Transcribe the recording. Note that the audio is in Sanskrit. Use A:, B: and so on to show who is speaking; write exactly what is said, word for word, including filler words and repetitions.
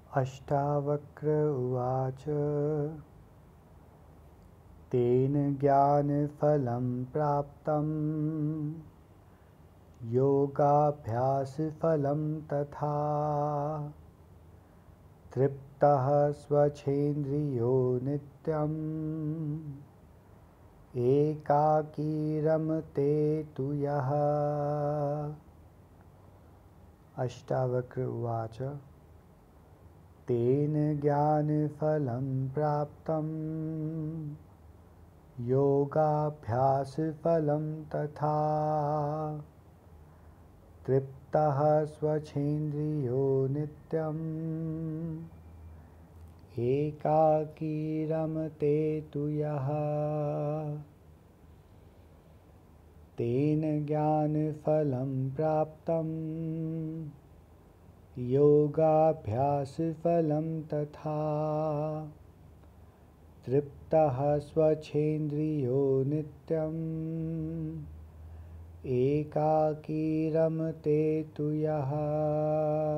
A: अष्टावक्र उवाच तेन ज्ञानफलं प्राप्तं योगाभ्यासफलं तथा तृप्तः स्वच्छेन्द्रियो नित्यम् एकाकी रमते तु यः। अष्टावक्र उवाच तेन ज्ञानफलं प्राप्तं योगाभ्यासफलं तथा तृप्तः स्वच्छेन्द्रियो नित्यम् एकाकी रमते तु यः। तेन ज्ञानफलं प्राप्तं योगाभ्यासफलं तथा तृप्तः स्वच्छेन्द्रियो नित्यम् एकाकी रमते तु यः।